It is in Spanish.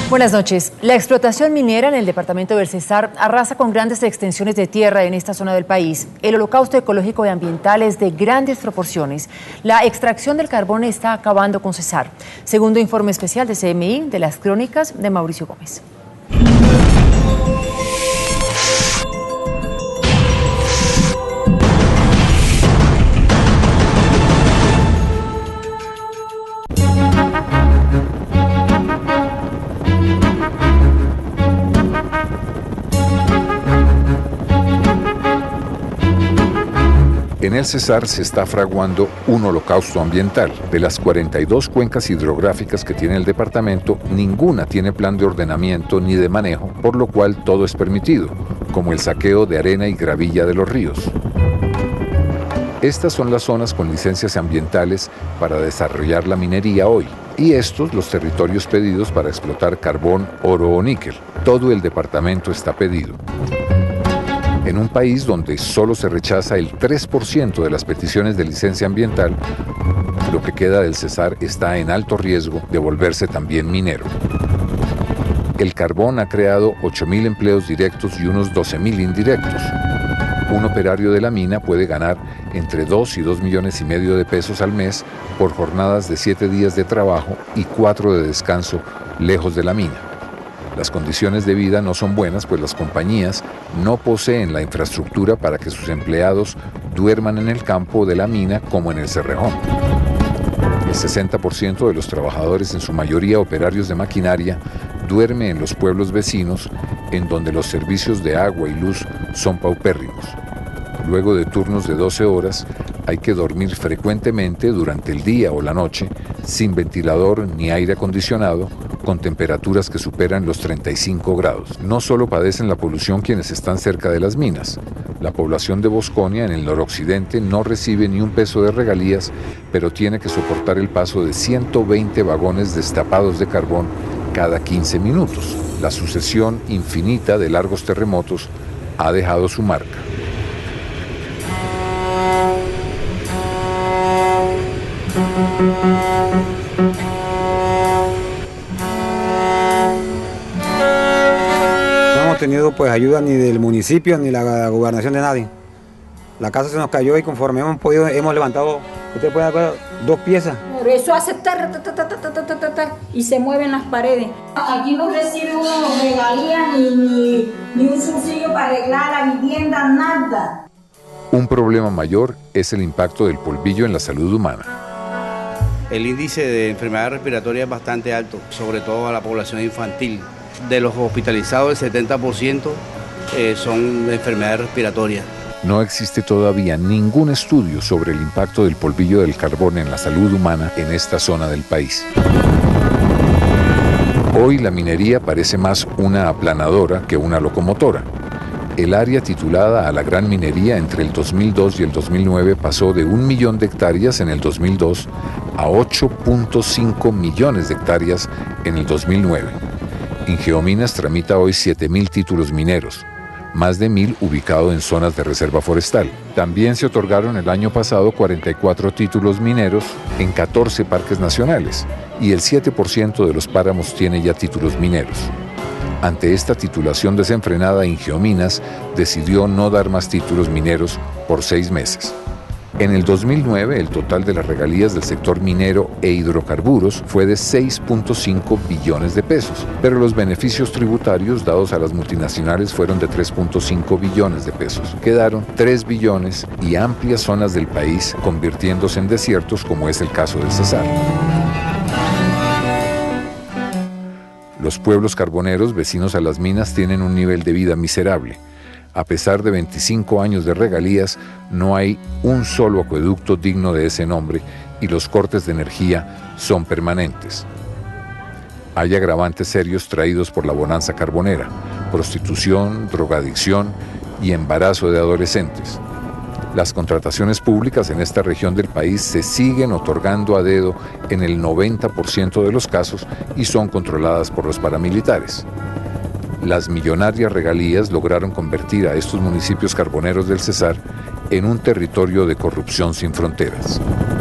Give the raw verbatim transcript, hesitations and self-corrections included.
Buenas noches. La explotación minera en el departamento del Cesar arrasa con grandes extensiones de tierra en esta zona del país. El holocausto ecológico y ambiental es de grandes proporciones. La extracción del carbón está acabando con Cesar. Segundo informe especial de C M I de las crónicas de Mauricio Gómez. En el Cesar se está fraguando un holocausto ambiental. De las cuarenta y dos cuencas hidrográficas que tiene el departamento, ninguna tiene plan de ordenamiento ni de manejo, por lo cual todo es permitido, como el saqueo de arena y gravilla de los ríos. Estas son las zonas con licencias ambientales para desarrollar la minería hoy, y estos los territorios pedidos para explotar carbón, oro o níquel. Todo el departamento está pedido. En un país donde solo se rechaza el tres por ciento de las peticiones de licencia ambiental, lo que queda del Cesar está en alto riesgo de volverse también minero. El carbón ha creado ocho mil empleos directos y unos doce mil indirectos. Un operario de la mina puede ganar entre dos y dos millones y medio de pesos al mes por jornadas de siete días de trabajo y cuatro de descanso lejos de la mina. Las condiciones de vida no son buenas, pues las compañías no poseen la infraestructura para que sus empleados duerman en el campo de la mina como en el Cerrejón. El sesenta por ciento de los trabajadores, en su mayoría operarios de maquinaria, duerme en los pueblos vecinos, en donde los servicios de agua y luz son paupérrimos. Luego de turnos de doce horas, hay que dormir frecuentemente durante el día o la noche, sin ventilador ni aire acondicionado, con temperaturas que superan los treinta y cinco grados. No solo padecen la polución quienes están cerca de las minas. La población de Bosconia, en el noroccidente, no recibe ni un peso de regalías, pero tiene que soportar el paso de ciento veinte vagones destapados de carbón cada quince minutos. La sucesión infinita de largos terremotos ha dejado su marca. No hemos tenido pues ayuda ni del municipio ni la gobernación de nadie. La casa se nos cayó y conforme hemos podido hemos levantado, usted puede ver, dos piezas. Por eso hace ta, ta, ta, ta, ta, ta, ta, ta, ta, y se mueven las paredes. Aquí no recibe uno regalías ni, ni, ni un subsidio para arreglar la vivienda, nada. Un problema mayor es el impacto del polvillo en la salud humana. El índice de enfermedad respiratoria es bastante alto, sobre todo a la población infantil. De los hospitalizados, el setenta por ciento eh, son de enfermedades respiratorias. No existe todavía ningún estudio sobre el impacto del polvillo del carbón en la salud humana en esta zona del país. Hoy la minería parece más una aplanadora que una locomotora. El área titulada a la gran minería entre el dos mil dos y el dos mil nueve pasó de un millón de hectáreas en el dos mil dos a ocho punto cinco millones de hectáreas en el dos mil nueve. Ingeominas tramita hoy siete mil títulos mineros, más de mil ubicados en zonas de reserva forestal. También se otorgaron el año pasado cuarenta y cuatro títulos mineros en catorce parques nacionales y el siete por ciento de los páramos tiene ya títulos mineros. Ante esta titulación desenfrenada, Ingeominas decidió no dar más títulos mineros por seis meses. En el dos mil nueve, el total de las regalías del sector minero e hidrocarburos fue de seis punto cinco billones de pesos, pero los beneficios tributarios dados a las multinacionales fueron de tres punto cinco billones de pesos. Quedaron tres billones y amplias zonas del país convirtiéndose en desiertos, como es el caso del Cesar. Los pueblos carboneros vecinos a las minas tienen un nivel de vida miserable. A pesar de veinticinco años de regalías, no hay un solo acueducto digno de ese nombre y los cortes de energía son permanentes. Hay agravantes serios traídos por la bonanza carbonera: prostitución, drogadicción y embarazo de adolescentes. Las contrataciones públicas en esta región del país se siguen otorgando a dedo en el noventa por ciento de los casos y son controladas por los paramilitares. Las millonarias regalías lograron convertir a estos municipios carboneros del Cesar en un territorio de corrupción sin fronteras.